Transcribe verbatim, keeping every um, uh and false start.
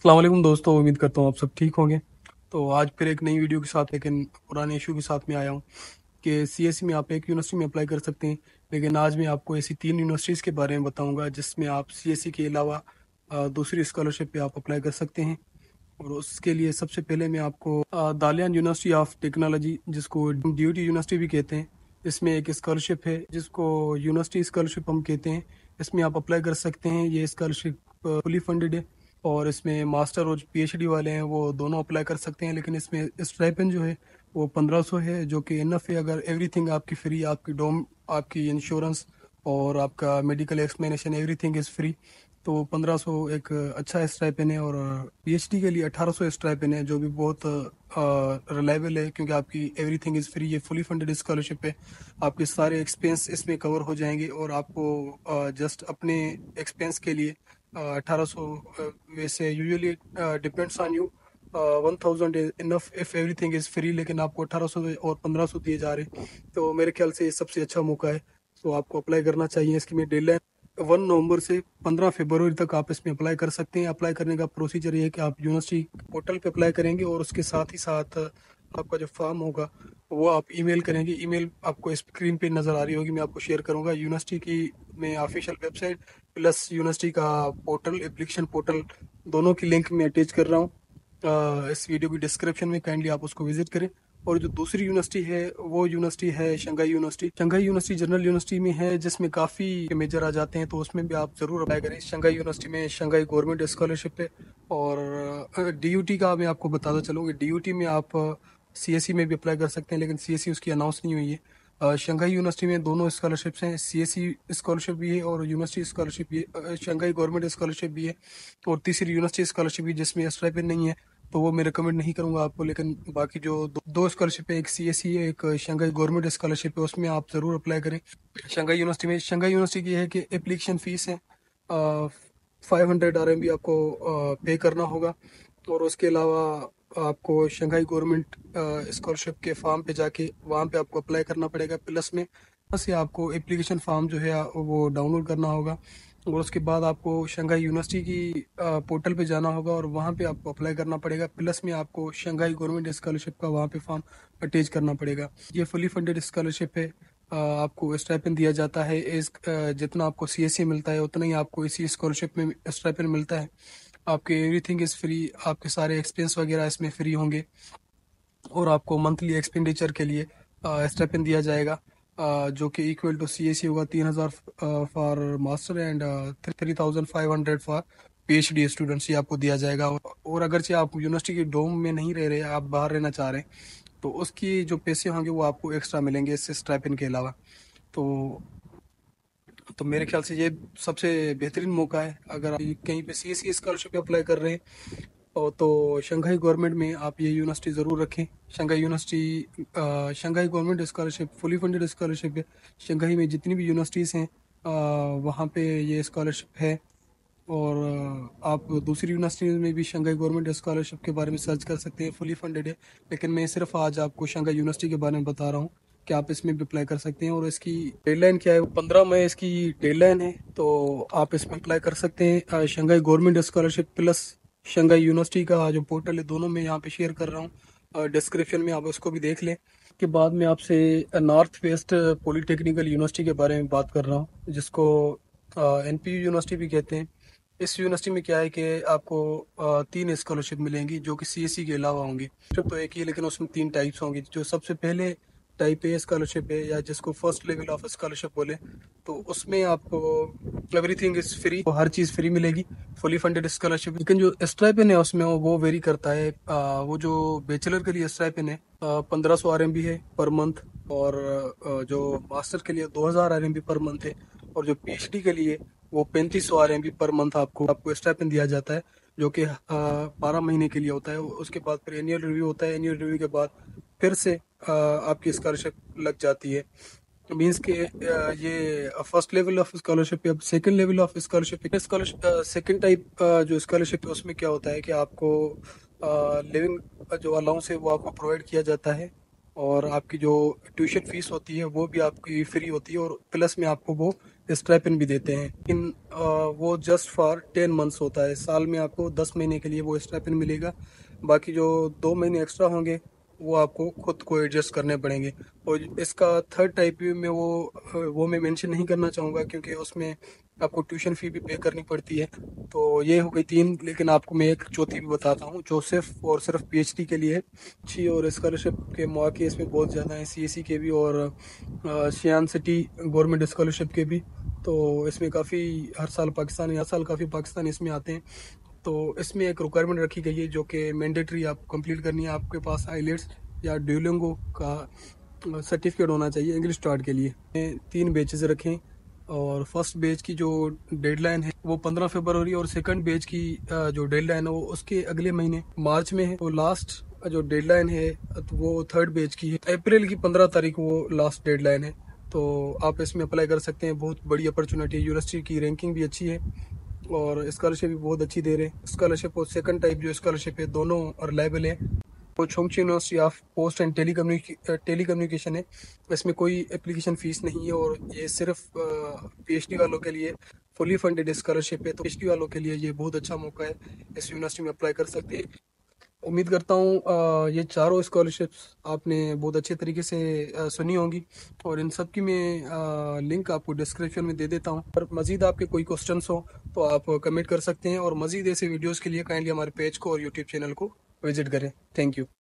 अस्सलाम वालेकुम दोस्तों, उम्मीद करता हूँ आप सब ठीक होंगे। तो आज फिर एक नई वीडियो के साथ, लेकिन पुराने इशू के साथ में आया हूँ कि सीएससी में आप एक यूनिवर्सिटी में अप्लाई कर सकते हैं। लेकिन आज मैं आपको ऐसी तीन यूनिवर्सिटीज़ के बारे में बताऊंगा जिसमें आप सीएससी के अलावा अ, दूसरी स्कॉलरशिप पे आप अप्लाई कर सकते हैं। और उसके लिए सबसे पहले मैं आपको अ, दालियान यूनिवर्सिटी ऑफ टेक्नोलॉजी, जिसको ड्यूटी यूनिवर्सिटी भी कहते हैं, इसमें एक स्कॉलरशिप है जिसको यूनिवर्सिटी स्कॉलरशिप हम कहते हैं। इसमें आप अप्लाई कर सकते हैं। ये स्कॉलरशिप फुली फंडेड है और इसमें मास्टर और पीएचडी वाले हैं वो दोनों अप्लाई कर सकते हैं। लेकिन इसमें स्टाइपेंड जो है वो पंद्रह सौ है, जो कि इनफ है। अगर एवरीथिंग आपकी फ्री, आपकी डोम, आपकी इंश्योरेंस और आपका medical explanation, everything is free, तो पंद्रह सौ एक अच्छा स्टाइपेंड है। और पीएचडी के लिए अठारह सौ स्टाइपेंड है, जो भी बहुत रिलायबल है क्योंकि आपकी एवरीथिंग इज़ फ्री। ये फुली फंडेड स्कॉलरशिप है। आपके सारे एक्सपेंस इसमें कवर हो जाएंगे और आपको जस्ट अपने एक्सपेंस के लिए अठारह सौ, वैसे usually depends on you, one thousand enough if everything is free, लेकिन आपको अठारह सौ और पंद्रह सौ दिए जा रहे हैं। तो मेरे ख्याल से ये सबसे अच्छा मौका है, तो आपको अप्लाई करना चाहिए। इसकी मैं डेडलाइन वन नवंबर से पंद्रह फरवरी तक आप इसमें अप्लाई कर सकते हैं। अप्लाई करने का प्रोसीजर ये है कि आप यूनिवर्सिटी पोर्टल पे अप्लाई करेंगे और उसके साथ ही साथ आपका जो फॉर्म होगा वो आप ईमेल करेंगे। ईमेल आपको स्क्रीन पे नज़र आ रही होगी, मैं आपको शेयर करूंगा। यूनिवर्सिटी की मैं ऑफिशियल वेबसाइट प्लस यूनिवर्सिटी का पोर्टल, एप्लीकेशन पोर्टल, दोनों की लिंक मैं अटैच कर रहा हूँ अ, इस वीडियो की डिस्क्रिप्शन में। काइंडली आप उसको विजिट करें। और जो दूसरी यूनिवर्सिटी है वो यूनिवर्सिटी है Shanghai university. Shanghai university general university में है, जिसमें काफ़ी मेजर आ जाते हैं, तो उसमें भी आप ज़रूर अप्लाई करें। शंघाई यूनिवर्सिटी में शंघाई गवर्नमेंट स्कॉलरशिप है। और डीयूटी का मैं आपको बताता चलूँ कि डीयूटी में आप सीएससी में भी अप्लाई कर सकते हैं, लेकिन सीएससी उसकी अनाउंस नहीं हुई है। अ, शंघाई यूनिवर्सिटी में दोनों स्कॉलरशिप्स हैं, सीएससी स्कॉलरशिप भी है और यूनिवर्सिटी स्कॉलरशिप भी है। अ, शंघाई गवर्नमेंट स्कॉलरशिप भी है और तीसरी यूनिवर्सिटी स्कॉलरशिप भी, जिसमें स्टाइपेंड नहीं है, तो वो मैं रिकमेंड नहीं करूंगा आपको। लेकिन बाकी जो दो, दो स्कॉलरशिप है, एक सीएससी है, एक शंघाई गवर्नमेंट स्कॉलरशिप है, उसमें आप जरूर अप्लाई करें। शंघाई यूनिवर्सिटी में शंघाई यूनिवर्सिटी की है कि एप्लीकेशन फीस है five hundred R M B आपको पे करना होगा। और उसके अलावा आपको शंघाई गवर्नमेंट स्कॉलरशिप के फॉर्म पे जाके वहाँ पे आपको अप्लाई करना पड़ेगा। प्लस में वहाँ से आपको एप्लीकेशन फॉर्म जो है वो डाउनलोड करना होगा। और उसके बाद आपको शंघाई यूनिवर्सिटी की पोर्टल पे जाना होगा और वहाँ पे आपको अप्लाई करना पड़ेगा। प्लस में आपको शंघाई गवर्नमेंट स्कॉलरशिप का वहाँ पे फॉर्म अटैच करना पड़ेगा। ये फुली फंडेड स्कॉलरशिप है। अ, आपको स्टाइपेंड दिया जाता है। इस अ, जितना आपको सीएससी मिलता है उतना ही आपको इसी स्कॉलरशिप में स्टाइपेंड मिलता है। आपके एवरीथिंग इज़ फ्री, आपके सारे एक्सपेंस वगैरह इसमें फ्री होंगे। और आपको मंथली एक्सपेंडिचर के लिए स्टाइपेंड दिया जाएगा, अ, जो कि इक्वल टू सीएससी होगा, तीन हज़ार for master and three thousand five hundred for PhD students. ये आपको दिया जाएगा। और, और अगरचे आप यूनिवर्सिटी के डोम में नहीं रह रहे, आप बाहर रहना चाह रहे हैं, तो उसकी जो पैसे होंगे वो आपको एक्स्ट्रा मिलेंगे इससे स्टाइपेंड के अलावा। तो तो मेरे ख्याल से ये सबसे बेहतरीन मौका है अगर आप कहीं पे सीएससी स्कॉलरशिप पे अप्लाई कर रहे हैं। और तो शंघाई गवर्नमेंट में आप ये यूनिवर्सिटी ज़रूर रखें। शंघाई यूनिवर्सिटी अ, Shanghai government scholarship fully funded scholarship है। शंघाई में जितनी भी यूनिवर्सिटीज़ हैं अ, वहाँ पे ये स्कॉलरशिप है। और अ, आप दूसरी यूनिवर्सिटीज़ में भी शंघाई गवर्नमेंट स्कॉलरशिप के बारे में सर्च कर सकते हैं, फुली फंडेड है। लेकिन मैं सिर्फ आज आपको शंघाई यूनिवर्सिटी के बारे में बता रहा हूँ कि आप इसमें भी अप्लाई कर सकते हैं। और इसकी डेडलाइन क्या है, पंद्रह मई इसकी डेडलाइन है, तो आप इसमें अप्लाई कर सकते हैं। अ, Shanghai government scholarship plus Shanghai university का जो पोर्टल है, दोनों में यहाँ पे शेयर कर रहा हूँ डिस्क्रिप्शन में, आप उसको भी देख लें। के बाद में आपसे नॉर्थ वेस्ट पॉलिटेक्निकल यूनिवर्सिटी के बारे में बात कर रहा हूँ, जिसको एनपीयू यूनिवर्सिटी भी कहते हैं। इस यूनिवर्सिटी में क्या है कि आपको अ, तीन स्कॉलरशिप मिलेंगी जो कि सीएससी के अलावा होंगी। सिर्फ तो एक ही है, लेकिन उसमें तीन टाइप्स होंगी। जो सबसे पहले टाइप ए स्कॉलरशिप है, या जिसको फर्स्ट लेवल ऑफ स्कॉलरशिप बोले, तो उसमें आपको एवरीथिंग इज फ्री, हर चीज़ फ्री मिलेगी, फुली फंडेड स्कॉलरशिप। लेकिन जो स्टाइपेंड है उसमें वो, वो वेरी करता है। अ, वो जो बैचलर के लिए स्टाइपेंड है पंद्रह सौ आर एम बी है पर मंथ। और अ, जो मास्टर के लिए दो हज़ार R M B per month है। और जो पीएचडी के लिए वो पैंतीस सौ R M B per month आपको आपको स्टाइपेंड दिया जाता है, जो कि बारह महीने के लिए होता है। उसके बाद फिर एनुअल रिव्यू होता है। एनुअल रिव्यू के बाद फिर से अ, आपकी स्कॉलरशिप लग जाती है। मीन्स के अ, ये फर्स्ट लेवल ऑफ स्कॉलरशिप, अब second level of scholarship. Scholarship second type जो स्कॉलरशिप है उसमें क्या होता है कि आपको लिविंग जो अलाउंस है वो आपको प्रोवाइड किया जाता है। और आपकी जो ट्यूशन फीस होती है वो भी आपकी फ्री होती है, और प्लस में आपको वो स्टाइपेंड भी देते हैं। इन वो जस्ट फॉर टेन मंथ्स होता है, साल में आपको दस महीने के लिए वो स्टाइपेंड मिलेगा। बाकी जो दो महीने एक्स्ट्रा होंगे वो आपको खुद को एडजस्ट करने पड़ेंगे। और इसका थर्ड टाइप में वो वो मैं मेंशन नहीं करना चाहूँगा, क्योंकि उसमें आपको ट्यूशन फी भी पे करनी पड़ती है। तो ये हो गई तीन, लेकिन आपको मैं एक चौथी भी बताता हूँ जो सिर्फ और सिर्फ पीएचडी के लिए है। अच्छी और स्कॉलरशिप के मौके इसमें बहुत ज़्यादा हैं, सीएसई के भी और शियान सिटी गवर्नमेंट स्कॉलरशिप के भी। तो इसमें काफ़ी हर साल पाकिस्तान हर साल काफ़ी पाकिस्तान इसमें आते हैं। तो इसमें एक रिक्वायरमेंट रखी गई है जो कि मैंडेटरी आपको कंप्लीट करनी है। आपके पास आईलेट्स या ड्यूलिंगो का सर्टिफिकेट होना चाहिए इंग्लिश स्टार्ट के लिए। तीन बेचेस रखें, और फर्स्ट बेच की जो डेडलाइन है वो पंद्रह फरवरी, और सेकंड बेच की जो डेडलाइन है वो उसके अगले महीने मार्च में है। और लास्ट जो डेडलाइन है वो थर्ड बेच की है, अप्रैल की पंद्रह तारीख वो लास्ट डेडलाइन है। तो आप इसमें अप्लाई कर सकते हैं, बहुत बड़ी अपॉर्चुनिटी है। यूनिवर्सिटी की रैंकिंग भी अच्छी है और स्कॉलरशिप भी बहुत अच्छी दे रहे हैं। स्कॉलरशिप और सेकंड टाइप जो स्कॉलरशिप है दोनों रिलायबल है। वो Chongqing university of post and tele telecommunication है। इसमें कोई एप्लीकेशन फ़ीस नहीं है, और ये सिर्फ पीएचडी वालों के लिए फुली फंडेड स्कॉलरशिप है। तो पीएचडी वालों के लिए ये बहुत अच्छा मौका है, इस यूनिवर्सिटी में अप्लाई कर सकते हैं। उम्मीद करता हूँ अ, ये चारों स्कॉलरशिप्स आपने बहुत अच्छे तरीके से अ, सुनी होंगी, और इन सब की मैं अ, लिंक आपको डिस्क्रिप्शन में दे देता हूँ। और मज़ीद आपके कोई क्वेश्चंस हो तो आप कमेंट कर सकते हैं, और मज़ीद ऐसे वीडियोज़ के लिए काइंडली हमारे पेज को और यूट्यूब चैनल को विजिट करें। Thank you.